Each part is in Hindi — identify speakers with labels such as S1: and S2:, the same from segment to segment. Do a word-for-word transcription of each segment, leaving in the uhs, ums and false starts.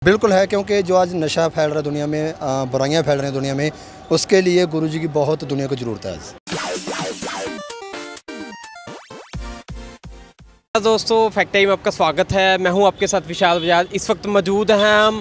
S1: बिल्कुल है, क्योंकि जो आज नशा फैल रहा है दुनिया में, बुराइयां फैल रही हैं दुनिया में, उसके लिए गुरुजी की बहुत दुनिया को ज़रूरत है आज।
S2: दोस्तों, फैक्ट टाइम में आपका स्वागत है। मैं हूं आपके साथ विशाल बजाज। इस वक्त मौजूद हैं हम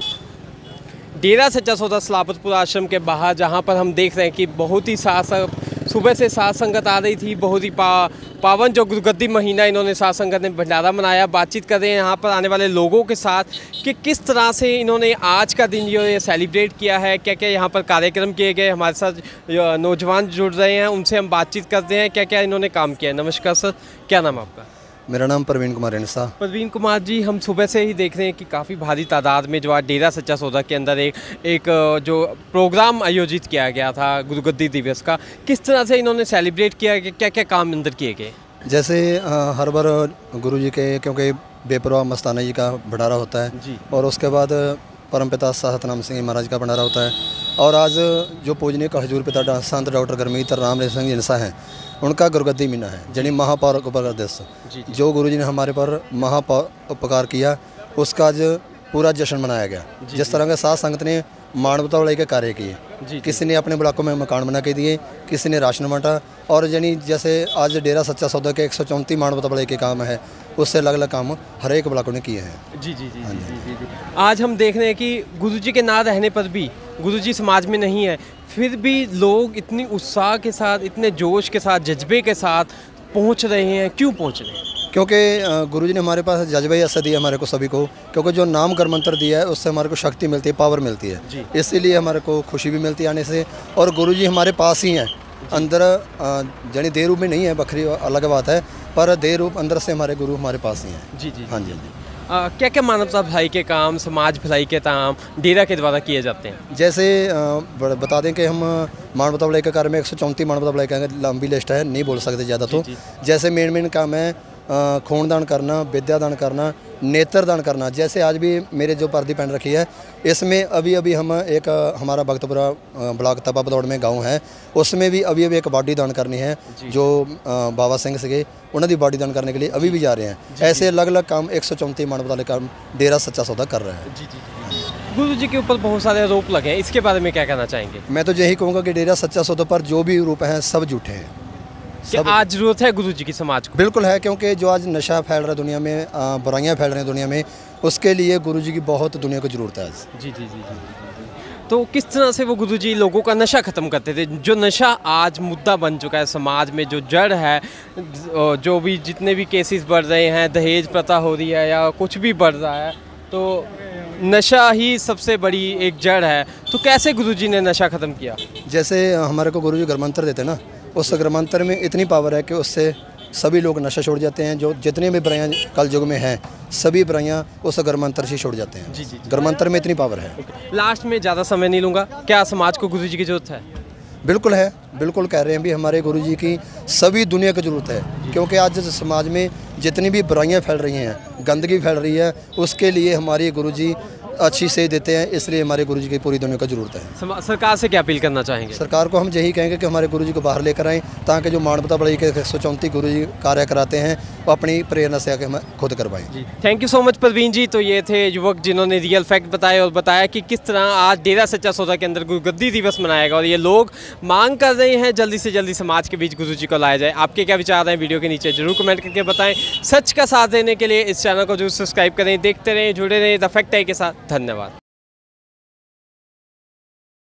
S2: डेरा सच्चा सौदा सलाबतपुर आश्रम के बाहर, जहां पर हम देख रहे हैं कि बहुत ही साथ सुबह से साथ संगत आ रही थी। बहुत ही पा, पावन जो गुरुगद्दी महीना इन्होंने साथ संगत ने भंडारा मनाया। बातचीत कर रहे हैं यहाँ पर आने वाले लोगों के साथ कि किस तरह से इन्होंने आज का दिन जो ये सेलिब्रेट किया है, क्या क्या यहाँ पर कार्यक्रम किए गए। हमारे साथ नौजवान जुड़ रहे हैं, उनसे हम बातचीत करते हैं क्या क्या इन्होंने काम किया है। नमस्कार सर, क्या नाम आपका?
S1: मेरा नाम प्रवीण कुमार इंसा।
S2: प्रवीण कुमार जी, हम सुबह से ही देख रहे हैं कि काफ़ी भारी तादाद में जो आज डेरा सच्चा सौदा के अंदर एक एक जो प्रोग्राम आयोजित किया गया था गुरुगद्दी दिवस का, किस तरह से इन्होंने सेलिब्रेट किया, क्या क्या काम अंदर किए गए?
S1: जैसे हर बार गुरुजी के, क्योंकि बेपरवाह मस्ताना जी का भंडारा होता है जी, और उसके बाद परमपिता सतनाम सिंह महाराज का भंडारा होता है, और आज जो पूजनीय हजूर पिता संत डॉक्टर गुरमीत राम सिंह इंसा हैं, उनका गुरुगद्दी महीना है, यानी महापौर उपकार दिवस। जो गुरुजी ने हमारे पर महापौर उपकार किया, उसका आज पूरा जश्न मनाया गया। जिस तरह के साथ संगत ने मानवता वाले के कार्य किए, किसी ने अपने ब्लॉकों में मकान बना के दिए, किसी ने राशन बांटा, और यानी जैसे आज डेरा सच्चा सौदा के एक सौ चौंतीस मानवता वाले के काम है, उससे अलग अलग काम हर एक ब्लॉकों ने किए हैं। जी जी जी जी जी जी
S2: आज हम देख रहे हैं कि गुरुजी के ना रहने पर भी, गुरुजी समाज में नहीं है, फिर भी लोग इतनी उत्साह के साथ, इतने जोश के साथ, जज्बे के साथ पहुंच रहे हैं। क्यों पहुंच रहे हैं?
S1: क्योंकि गुरुजी ने हमारे पास जज्बा ऐसा दिया हमारे को सभी को, क्योंकि जो नाम कर मंत्र दिया है उससे हमारे को शक्ति मिलती है, पावर मिलती है। इसीलिए हमारे को खुशी भी मिलती है आने से। और गुरुजी हमारे पास ही हैं, अंदर यानी देह रूप में नहीं है, बखरी अलग बात है, पर देह रूप अंदर से हमारे गुरु हमारे पास ही हैं। जी जी हाँ जी जी
S2: आ, क्या क्या मानवता भलाई के काम, समाज भलाई के काम डेरा के द्वारा किए जाते हैं?
S1: जैसे आ, बता दें कि हम मानवता भलाई के कार्य में एक सौ चौंतीस मानवता भलाई का लंबी लिस्ट है, नहीं बोल सकते ज़्यादा। तो जैसे मेन मेन काम है खून दान करना, विद्या दान करना, नेत्र दान करना। जैसे आज भी मेरे जो पर्दी पहन रखी है, इसमें अभी अभी हम एक हमारा भक्तपुरा ब्लॉक तपा बदौड़ में गांव है, उसमें भी अभी अभी एक बॉडी दान करनी है। जो बाबा सिंह से उन्होंने बॉडी दान करने के लिए अभी भी जा रहे हैं। ऐसे अलग अलग काम एक सौ चौंतीस मानवता काम डेरा सच्चा सौदा कर रहे हैं।
S2: गुरु जी के ऊपर बहुत सारे आरोप लगे हैं, इसके बारे में क्या कहना चाहेंगे?
S1: मैं तो यही कहूँगा कि डेरा सच्चा सौदा पर जो भी आरोप हैं सब झूठे हैं।
S2: क्या आज जरूरत है गुरुजी की समाज को?
S1: बिल्कुल है, क्योंकि जो आज नशा फैल रहा है दुनिया में, बुराइयां फैल रही हैं दुनिया में, उसके लिए गुरुजी की बहुत दुनिया को ज़रूरत है आज। जी जी जी जी
S2: तो किस तरह से वो गुरुजी लोगों का नशा ख़त्म करते थे? जो नशा आज मुद्दा बन चुका है समाज में, जो जड़ है, जो भी जितने भी केसेस बढ़ रहे हैं, दहेज प्रथा हो रही है या कुछ भी बढ़ रहा है, तो नशा ही सबसे बड़ी एक जड़ है। तो कैसे गुरुजी ने नशा ख़त्म किया?
S1: जैसे हमारे को गुरुजी ग्रमंत्र देते ना, उस ग्रमंत्र में इतनी पावर है कि उससे सभी लोग नशा छोड़ जाते हैं। जो जितने भी बुराइयां कल युग में हैं, सभी बुराइयां उस ग्रमंत्र से छोड़ जाते हैं। जी जी ग्रमंत्र में इतनी पावर है।
S2: लास्ट में ज़्यादा समय नहीं लूँगा, क्या समाज को गुरुजी की जरूरत है?
S1: बिल्कुल है, बिल्कुल कह रहे हैं भी हमारे गुरुजी की सभी दुनिया की ज़रूरत है, क्योंकि आज समाज में जितनी भी बुराइयां फैल रही हैं, गंदगी फैल रही है, उसके लिए हमारे गुरुजी अच्छी सेध देते हैं। इसलिए हमारे गुरुजी की पूरी दुनिया को ज़रूरत है।
S2: सरकार से क्या अपील करना चाहेंगे?
S1: सरकार को हम यही कहेंगे कि हमारे गुरुजी को बाहर लेकर आएँ, ताकि जो मानवता भलाई के एक सौ चौंतीस गुरुजी कार्य कराते हैं, वो अपनी प्रेरणा से आके हम खुद करवाएं।
S2: Thank you so much Praveen ji. तो ये थे युवक जिन्होंने रियल फैक्ट बताए और बताया कि किस तरह आज डेरा सच्चा सौदा के अंदर गुरुगद्दी दिवस मनाएगा, और ये लोग मांग कर रहे हैं जल्दी से जल्दी समाज के बीच गुरुजी को लाया जाए। आपके क्या विचार हैं वीडियो के नीचे जरूर कमेंट करके बताएं। सच का साथ देने के लिए इस चैनल को जरूर सब्सक्राइब करें। देखते रहें, जुड़े रहें द फैक्ट टाइम के साथ। धन्यवाद।